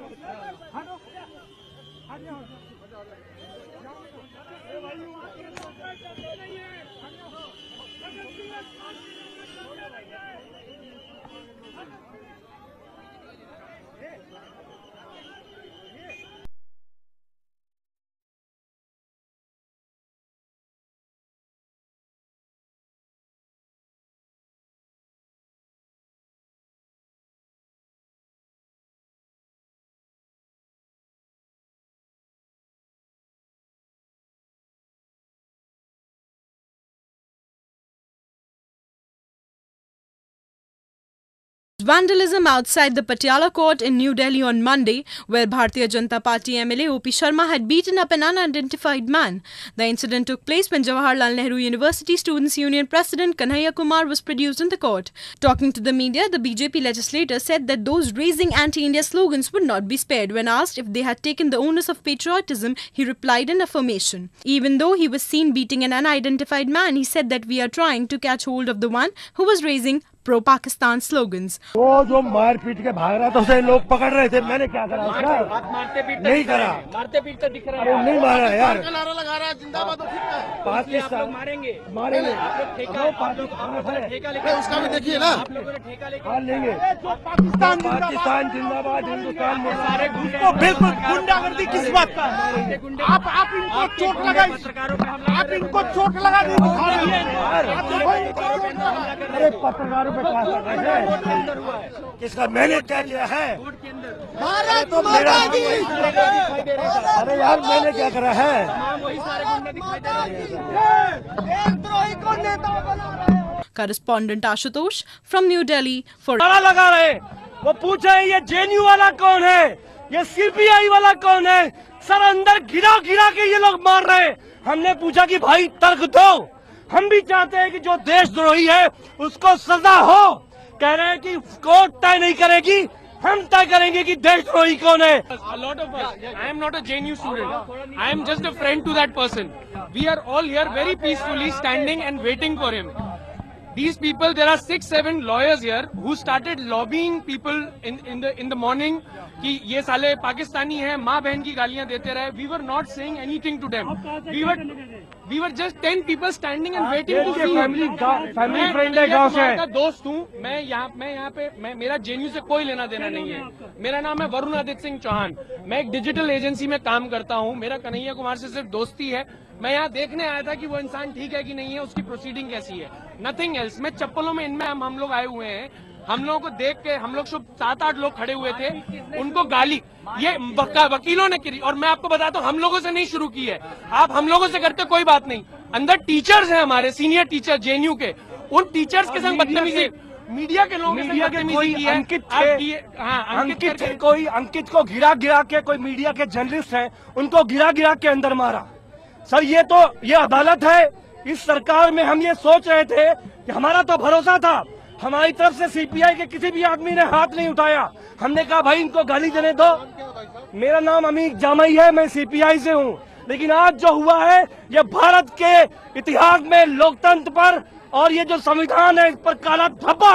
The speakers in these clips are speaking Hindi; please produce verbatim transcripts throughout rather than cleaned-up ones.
Vandalism outside the Patiala court in New Delhi on Monday, where Bharatiya Janata Party M L A O P Sharma had beaten up an unidentified man. The incident took place when Jawaharlal Nehru University Students Union President Kanhaiya Kumar was produced in the court. Talking to the media, the B J P legislator said that those raising anti-India slogans would not be spared. When asked if they had taken the onus of patriotism, he replied in affirmation. Even though he was seen beating an unidentified man, he said that we are trying to catch hold of the one who was raising pro Pakistan slogans. वो जो मार पीट के भाग रहा था उसे लोग पकड़ रहे थे, मैंने क्या करा उसका? आप मारते पीटते नहीं करा, मारते पीटते दिख रहा है। अरे नहीं मारा यार, नारा लगा रहा है जिंदाबाद पाकिस्तान मारेंगे मारेंगे ठेका ठेका लेके उसका भी देखिए ना, आप लोगों ने ठेका लेके हाँ लेंगे। पाकिस्तान पाकिस्तान जिंदाबाद, हिंदुस्तान में सारे को बिल्कुल गुंडागर्दी किस बात का? आप आप इनको चोट लगाई, पत्रकारों पे हमला, आप इनको चोट लगा दी। अरे पत्रकारों पे क्या कर रहे हैं? किसका मैंने क्या किया है? भारत तो मेरा अरे यार मैंने क्या करा है? वही सारे गुंडे दिखाई दे रहे हैं। Correspondent Ashutosh from New Delhi for नारा लगा रहे, वो पूछे ये जे एन यू वाला कौन है, ये सी पी आई वाला कौन है? सर अंदर गिरा गिरा के ये लोग मार रहे। हमने पूछा कि भाई तर्क दो, हम भी चाहते हैं कि जो देशद्रोही है उसको सजा हो। कह रहे हैं कि कोर्ट तय नहीं करेगी, हम तय करेंगे कि देशद्रोही कौन है। A lot of us. I am not a J N U student. I am just a friend to that person. We are all here very peacefully standing and waiting for him. These people, there are six, seven lawyers here who started lobbying people in in the in the morning कि ये साले पाकिस्तानी हैं, माँ बहन की गालियाँ देते रहे. We were not saying anything to them. We were we were just ten people standing and waiting to see. Family family friend है गाँव से। मैं दोस्त हूँ, मैं यहाँ मैं यहाँ पे मैं मेरा जे एन यू से कोई लेना देना नहीं है। मेरा नाम है वरुण आदित्य सिंह चौहान, मैं एक डिजिटल एजेंसी में काम करता हूँ। मेरा कन्हैया कुमार से सिर्फ दोस्ती है। मैं यहाँ देखने आया था कि वो इंसान ठीक है कि नहीं है, उसकी प्रोसीडिंग कैसी है, नथिंग एल्स। मैं चप्पलों में इनमें हम हम लोग आए हुए हैं। हम लोगों को देख के हम लोग सब सात आठ लोग खड़े हुए थे, उनको गाली ये वकीलों ने करी। और मैं आपको बताता हूँ, हम लोगों से नहीं शुरू की है, आप हम लोगों से करते कोई बात नहीं। अंदर टीचर्स हैं हमारे, senior teacher J N U के, उन टीचर्स के संग बदतमीजी मीडिया के लोग मीडिया के कोई अंकित थे, हाँ अंकित थे, कोई अंकित को गिरा गिरा के, कोई मीडिया के जर्नलिस्ट हैं उनको गिरा गिरा के अंदर मारा। सर ये तो ये अदालत है। इस सरकार में हम ये सोच रहे थे कि हमारा तो भरोसा था, हमारी तरफ से सी पी आई के किसी भी आदमी ने हाथ नहीं उठाया। हमने कहा भाई इनको गाली देने दो। मेरा नाम अमीर जामई है, मैं सी पी आई से हूँ। लेकिन आज जो हुआ है ये भारत के इतिहास में लोकतंत्र पर और ये जो संविधान है इस पर काला धब्बा।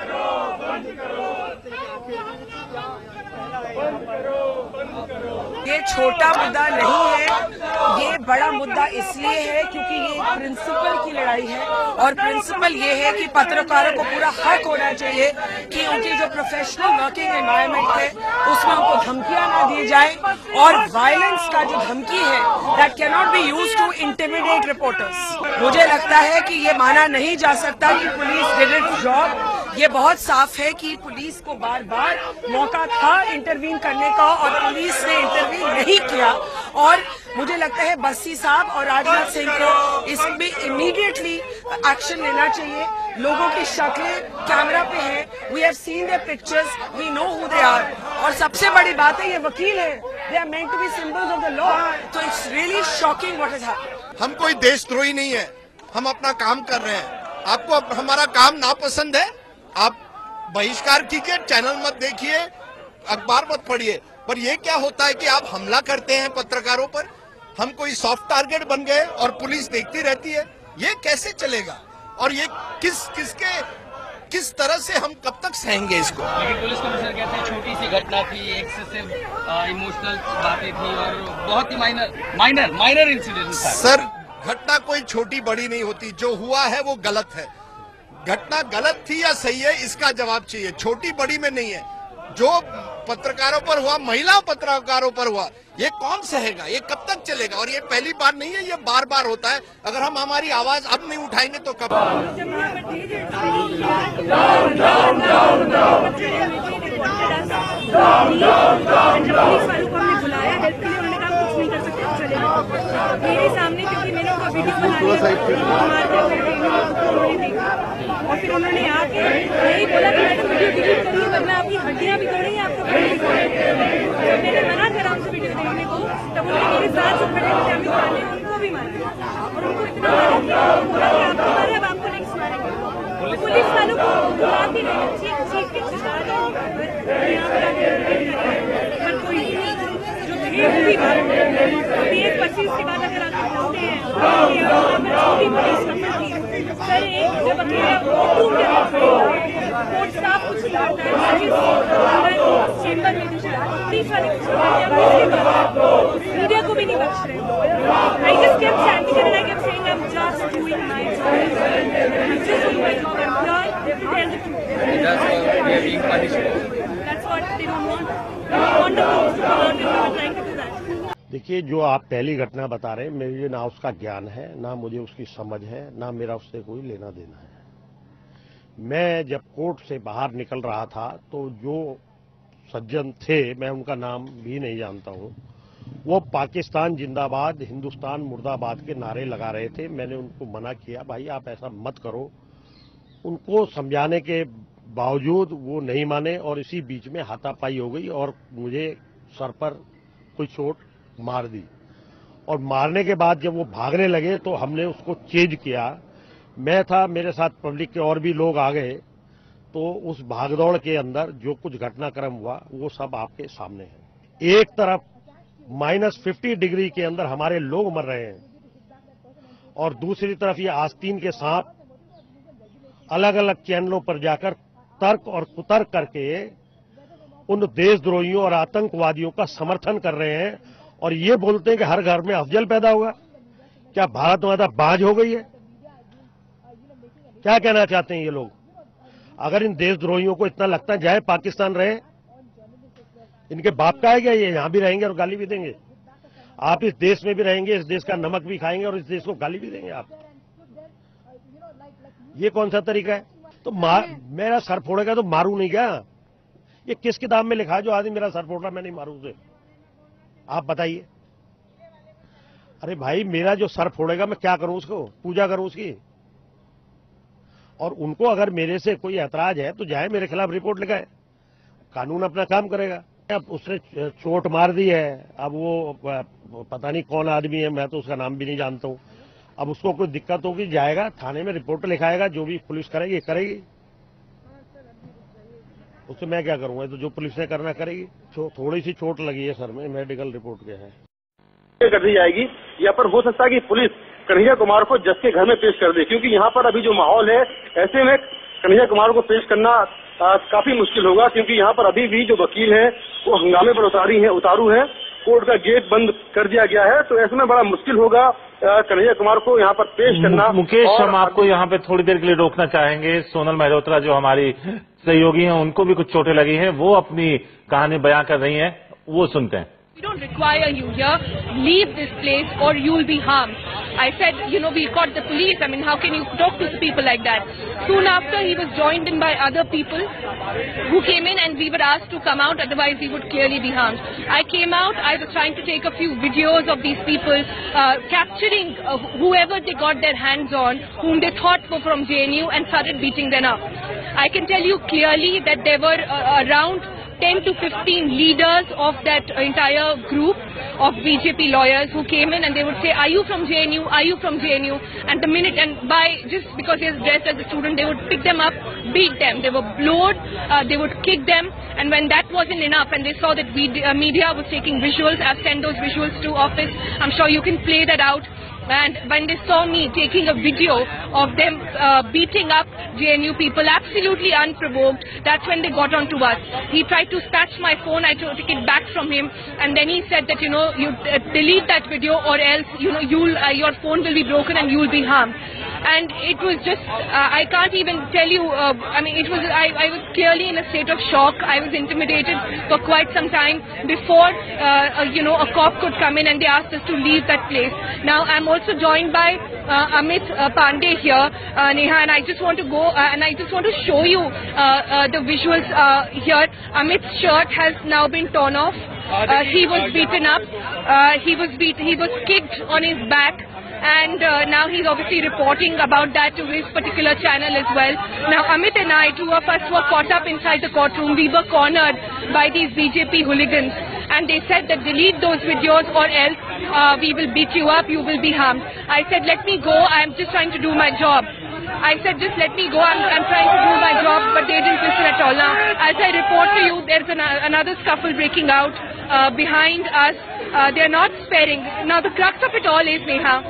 ये छोटा मुद्दा नहीं है, ये बड़ा मुद्दा इसलिए है क्योंकि ये प्रिंसिपल की लड़ाई है। और प्रिंसिपल ये है कि पत्रकारों को पूरा हक होना चाहिए कि उनकी जो प्रोफेशनल वर्किंग एनवायरनमेंट है उसमें उनको धमकियां ना दी जाए। और वायलेंस का जो धमकी है that can not be used to intimidate reporters. मुझे लगता है कि ये माना नहीं जा सकता कि पुलिस डिड इट्स जॉब। ये बहुत साफ है कि पुलिस को बार बार मौका था इंटरवीन करने का और पुलिस ने इंटरवीन नहीं किया। और मुझे लगता है बस्सी साहब और राजनाथ सिंह को इसमें इमीडिएटली एक्शन लेना चाहिए। लोगों की शक्लें कैमरा पे हैं, we have seen their pictures, we know who they are. और सबसे बड़ी बात है ये वकील है, they are meant to be symbols of the law. तो it's really shocking what has happened. हम कोई देशद्रोही नहीं है, हम अपना काम कर रहे हैं। आपको हमारा काम नापसंद है, आप बहिष्कार कीजिए, चैनल मत देखिए, अखबार मत पढ़िए। पर ये क्या होता है कि आप हमला करते हैं पत्रकारों पर, हम कोई सॉफ्ट टारगेट बन गए और पुलिस देखती रहती है। ये कैसे चलेगा? और ये किस किसके किस तरह से हम कब तक सहेंगे इसको? लेकिन पुलिस कमिश्नर कहते हैं छोटी सी घटना थी, एक्सेसिव इमोशनल बातें थी और बहुत ही माइनर माइनर माइनर इंसिडेंट था। सर, घटना कोई छोटी बड़ी नहीं होती, जो हुआ है वो गलत है। घटना गलत थी या सही है, इसका जवाब चाहिए, छोटी बड़ी में नहीं है। जो पत्रकारों पर हुआ, महिला पत्रकारों पर हुआ, ये कौन सहेगा? ये कब तक चलेगा? और ये पहली बार नहीं है, ये बार बार होता है। अगर हम हमारी आवाज अब नहीं उठाएंगे तो कब? मेरे सामने, क्योंकि मैंने उनका वीडियो बनाया और फिर उन्होंने आके यही बोला कि मैंने वीडियो डिलीट करी है वरना आपकी हड्डियां भी तोड़ी हैं, आपको जब मैंने मना करा उनसे वीडियो देखने को, तब उन्होंने मेरे साथ जो खड़े थे अमित शाह ने उनको भी मारा और उनको इतना मारा कि बोला कि आपको मारे, अब आपको नेक्स्ट मारेंगे। पुलिस वालों को बुलाती रही, चीख चीख के चिल्ला पर कोई भी बीस पच्चीस के बाद अगर आप बोलते हैं कि यहाँ पर छोटी बड़ी स्कफल थी, सर एक जब अकेला कोर्ट के अंदर कोर्ट स्टाफ कुछ नहीं करता है, चेंबर में पुलिस वाले कुछ नहीं, मीडिया को भी नहीं बख्श रहे। I just kept standing and I kept saying I am just doing my job, I am just doing my job, I am here to tell the truth. That's what they don't want. They want the police to come out and they are trying to do that. देखिए, जो आप पहली घटना बता रहे हैं, मुझे ना उसका ज्ञान है, ना मुझे उसकी समझ है, ना मेरा उससे कोई लेना देना है। मैं जब कोर्ट से बाहर निकल रहा था तो जो सज्जन थे, मैं उनका नाम भी नहीं जानता हूं, वो पाकिस्तान जिंदाबाद, हिंदुस्तान मुर्दाबाद के नारे लगा रहे थे। मैंने उनको मना किया, भाई आप ऐसा मत करो। उनको समझाने के बावजूद वो नहीं माने और इसी बीच में हाथापाई हो गई और मुझे सर पर कोई चोट मार दी। और मारने के बाद जब वो भागने लगे तो हमने उसको चेज किया। मैं था, मेरे साथ पब्लिक के और भी लोग आ गए, तो उस भागदौड़ के अंदर जो कुछ घटनाक्रम हुआ वो सब आपके सामने है। एक तरफ माइनस फिफ्टी डिग्री के अंदर हमारे लोग मर रहे हैं और दूसरी तरफ ये आस्तीन के सांप अलग अलग चैनलों पर जाकर तर्क और कुतर्क करके उन देशद्रोहियों और आतंकवादियों का समर्थन कर रहे हैं और ये बोलते हैं कि हर घर में अफजल पैदा हुआ। क्या भारत माता बाज हो गई है? क्या कहना चाहते हैं ये लोग? अगर इन देशद्रोहियों को इतना लगता है जाए पाकिस्तान रहे, इनके बाप का है क्या? ये यहां भी रहेंगे और गाली भी देंगे। आप इस देश में भी रहेंगे, इस देश का नमक भी खाएंगे और इस देश को गाली भी देंगे आप। ये कौन सा तरीका है? तो मार, मेरा सर फोड़ेगा तो मारू नहीं क्या? ये किस किताब में लिखा है जो आदमी मेरा सर फोड़ रहा मैं नहीं मारू उसे? आप बताइए। अरे भाई, मेरा जो सर फोड़ेगा मैं क्या करूं? उसको पूजा करूं उसकी? और उनको अगर मेरे से कोई ऐतराज है तो जाए मेरे खिलाफ रिपोर्ट लिखाए, कानून अपना काम करेगा। अब उसने चोट मार दी है, अब वो पता नहीं कौन आदमी है, मैं तो उसका नाम भी नहीं जानता हूं। अब उसको कोई दिक्कत होगी, जाएगा थाने में रिपोर्ट लिखाएगा, जो भी पुलिस करेगी करेगी, उससे मैं क्या करूंगा? तो जो पुलिस ने करना करेगी। थोड़ी सी चोट लगी है सर में, मेडिकल रिपोर्ट के है कर दी जाएगी। या पर हो सकता है कि पुलिस कन्हैया कुमार को जज के घर में पेश कर दे, क्योंकि यहाँ पर अभी जो माहौल है, ऐसे में कन्हैया कुमार को पेश करना आ, काफी मुश्किल होगा, क्योंकि यहाँ पर अभी भी जो वकील हैं वो हंगामे पर उतारी हैं उतारू हैं। कोर्ट का गेट बंद कर दिया गया है, तो ऐसे में बड़ा मुश्किल होगा कन्हैया कुमार को यहाँ पर पेश करना। मुकेश, हम आपको यहाँ पे थोड़ी देर के लिए रोकना चाहेंगे। सोनल मेहरोत्रा जो हमारी सहयोगी हैं, उनको भी कुछ चोटें लगी हैं, वो अपनी कहानी बयां कर रही हैं, वो सुनते हैं। We don't require you here. Leave this place or you'll be harmed. I said, you know, we caught the police. I mean, how can you talk to people like that? Soon after, he was joined in by other people who came in and we were asked to come out, otherwise we would clearly be harmed. I came out, I was trying to take a few videos of these people uh, capturing uh, whoever they got their hands on, whom they thought were from J N U, and started beating them up. I can tell you clearly that there were uh, around ten to fifteen leaders of that entire group of B J P lawyers who came in and they would say, are you from J N U, are you from J N U? And the minute, and by just because he is dressed as a student, they would pick them up, beat them. They were blowed, uh, they would kick them, and when that wasn't enough and they saw that we, uh, media was taking visuals, I've sent those visuals to office, I'm sure you can play that out. And when they saw me taking a video of them uh, beating up J N U people, absolutely unprovoked, that's when they got onto us. He tried to snatch my phone. I took it back from him, and then he said that, you know, you uh, delete that video or else, you know, you'll uh, your phone will be broken and you'll be harmed. And it was just, uh, I can't even tell you, uh, I mean, it was, I, I was clearly in a state of shock. I was intimidated for quite some time before, uh, uh, you know, a cop could come in and they asked us to leave that place. Now, I'm also joined by uh, Amit uh, Pandey here, uh, Neha, and I just want to go, uh, and I just want to show you uh, uh, the visuals uh, here. Amit's shirt has now been torn off. Uh, he was beaten up. Uh, he was beat. He was kicked on his back. And uh, now he's obviously reporting about that to his particular channel as well. Now, Amit and I, two of us were caught up inside the courtroom. We were cornered by these B J P hooligans. And they said that delete those videos or else uh, we will beat you up, you will be harmed. I said, let me go, I'm just trying to do my job. I said, just let me go, I'm, I'm trying to do my job, but they didn't listen at all. Now, as I report to you, there's an, another scuffle breaking out uh, behind us. Uh, they're not sparing. Now, the crux of it all is,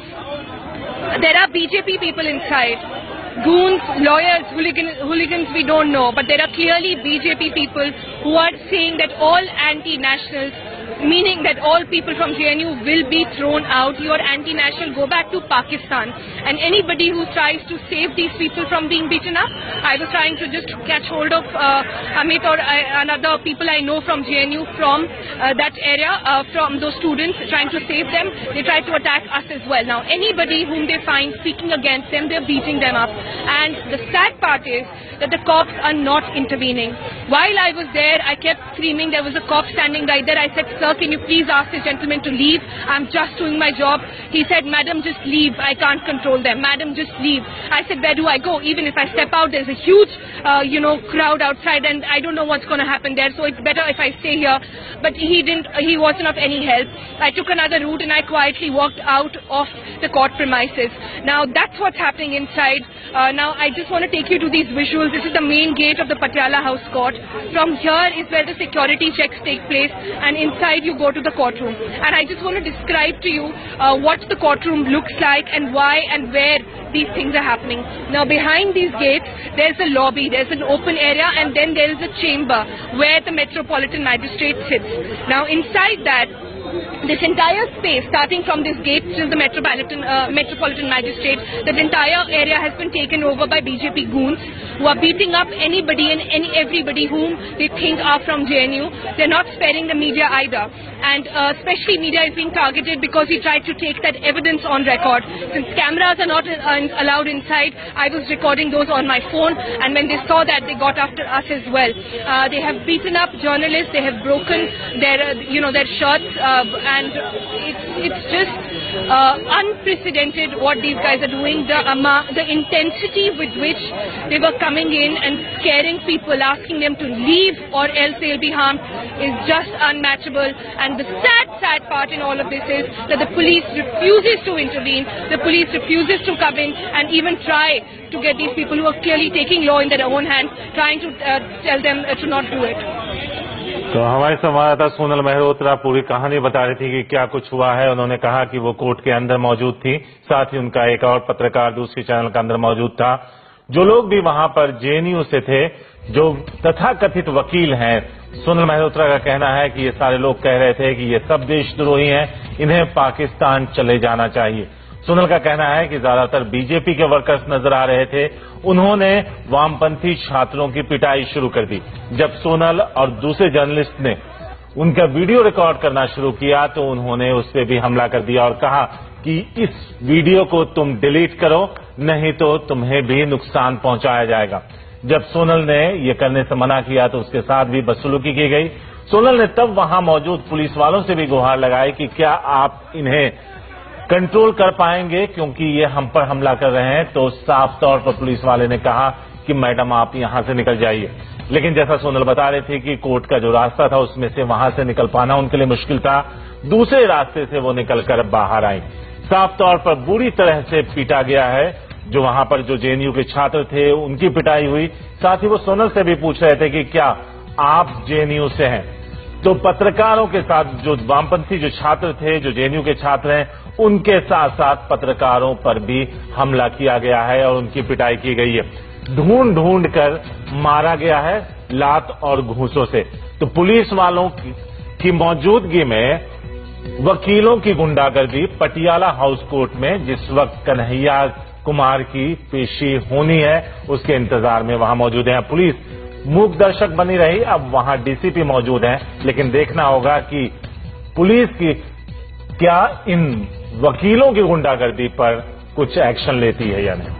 Neha, there are B J P people inside. Goons, lawyers, hooligan, hooligans, we don't know. But there are clearly B J P people who are saying that all anti-nationals, meaning that all people from J N U will be thrown out. You are anti-national, go back to Pakistan. And anybody who tries to save these people from being beaten up, I was trying to just catch hold of uh, Amit or uh, another people I know from J N U from uh, that area, uh, from those students, trying to save them. They tried to attack us as well. Now, anybody whom they find speaking against them, they're beating them up. And the sad part is that the cops are not intervening. While I was there, I kept screaming. There was a cop standing right there. I said, sir, can you please ask this gentleman to leave? I'm just doing my job. He said, madam, just leave. I can't control them. Madam, just leave. I said, where do I go? Even if I step out, there's a huge, uh, you know, crowd outside and I don't know what's going to happen there. So it's better if I stay here. But he didn't, he wasn't of any help. I took another route and I quietly walked out of the court premises. Now, that's what's happening inside. Uh, now, I just want to take you to these visuals. This is the main gate of the Patiala House court. From here is where the security checks take place, and inside you go to the courtroom. And I just want to describe to you uh, what the courtroom looks like and why and where these things are happening. Now, behind these gates, there's a lobby, there's an open area, and then there is a chamber where the Metropolitan Magistrate sits. Now, inside that, this entire space, starting from this gate to the Metropolitan, uh, Metropolitan Magistrate, that entire area has been taken over by B J P goons who are beating up anybody and any everybody whom they think are from J N U. They're not sparing the media either. And uh, especially media is being targeted because he tried to take that evidence on record. Since cameras are not uh, allowed inside, I was recording those on my phone, and when they saw that, they got after us as well. Uh, they have beaten up journalists, they have broken their, uh, you know, their shirts, uh, and it's, it's just uh, unprecedented what these guys are doing. The, um, the intensity with which they were coming in and scaring people, asking them to leave or else they'll be harmed, is just unmatchable. And the sad, sad part in all of this is that the police refuses to intervene, the police refuses to come in and even try to get these people who are clearly taking law in their own hands, trying to uh, tell them uh, to not do it. तो हमारे संवाददाता सोनल मेहरोत्रा पूरी कहानी बता रही थी कि क्या कुछ हुआ है। उन्होंने कहा कि वो कोर्ट के अंदर मौजूद थी, साथ ही उनका एक और पत्रकार दूसरी चैनल के अंदर मौजूद था। जो लोग भी वहां पर जे एन यू से थे, जो तथाकथित वकील हैं, सोनल मेहरोत्रा का कहना है कि ये सारे लोग कह रहे थे कि ये सब देशद्रोही हैं, इन्हें पाकिस्तान चले जाना चाहिए। सोनल का कहना है कि ज्यादातर बी जे पी के वर्कर्स नजर आ रहे थे। उन्होंने वामपंथी छात्रों की पिटाई शुरू कर दी। जब सोनल और दूसरे जर्नलिस्ट ने उनका वीडियो रिकॉर्ड करना शुरू किया तो उन्होंने उस पर भी हमला कर दिया और कहा कि इस वीडियो को तुम डिलीट करो, नहीं तो तुम्हें भी नुकसान पहुंचाया जाएगा। जब सोनल ने ये करने से मना किया तो उसके साथ भी बदसलूकी की गई। सोनल ने तब वहां मौजूद पुलिस वालों से भी गुहार लगाई कि क्या आप इन्हें कंट्रोल कर पाएंगे, क्योंकि ये हम पर हमला कर रहे हैं। तो साफ तौर पर पुलिस वाले ने कहा कि मैडम आप यहां से निकल जाइए। लेकिन जैसा सोनल बता रहे थे कि कोर्ट का जो रास्ता था उसमें से वहां से निकल पाना उनके लिए मुश्किल था। दूसरे रास्ते से वो निकलकर बाहर आई। साफ तौर पर बुरी तरह से पीटा गया है। जो वहां पर जो जे एन यू के छात्र थे उनकी पिटाई हुई। साथ ही वो सोनल से भी पूछ रहे थे कि क्या आप जे एन यू से हैं। तो पत्रकारों के साथ जो वामपंथी जो छात्र थे, जो जेएनयू के छात्र हैं, उनके साथ साथ पत्रकारों पर भी हमला किया गया है और उनकी पिटाई की गई है। ढूंढ ढूंढ कर मारा गया है लात और घूंसों से। तो पुलिस वालों की, की मौजूदगी में वकीलों की गुंडागर्दी पटियाला हाउस कोर्ट में जिस वक्त कन्हैया कुमार की पेशी होनी है उसके इंतजार में वहां मौजूद है। पुलिस मूक दर्शक बनी रही, अब वहां डीसीपी मौजूद हैं, लेकिन देखना होगा कि पुलिस की क्या इन वकीलों की गुंडागर्दी पर कुछ एक्शन लेती है या नहीं।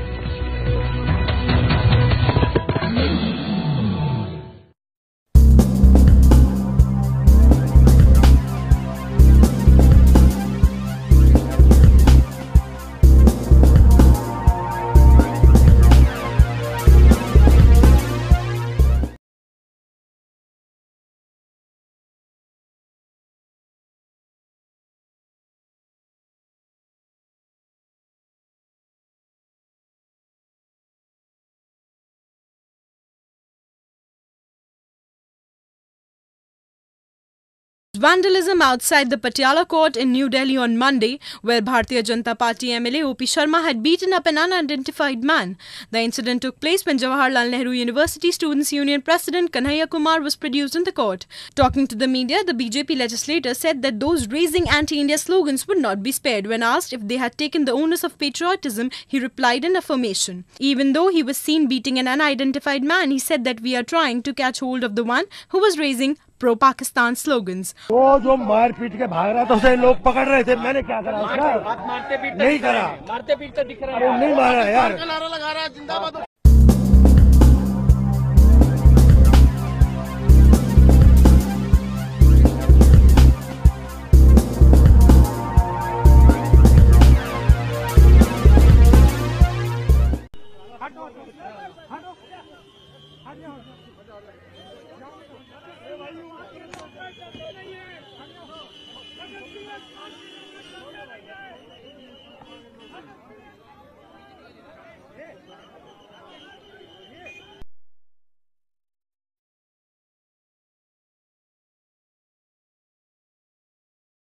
Vandalism outside the Patiala court in New Delhi on Monday, where Bharatiya Janata Party M L A O P Sharma had beaten up an unidentified man. The incident took place when Jawaharlal Nehru University Students Union President Kanhaiya Kumar was produced in the court. Talking to the media, the B J P legislator said that those raising anti-India slogans would not be spared. When asked if they had taken the onus of patriotism, he replied in affirmation. Even though he was seen beating an unidentified man, he said that we are trying to catch hold of the one who was raising pro Pakistan slogans. वो जो मार पीट के भाग रहा था उसे लोग पकड़ रहे थे, मैंने क्या करा उसका? मारते पीटते नहीं करा, मारते पीटते दिख रहा है, नहीं मारा यार। नारा लगा रहा है जिंदाबाद।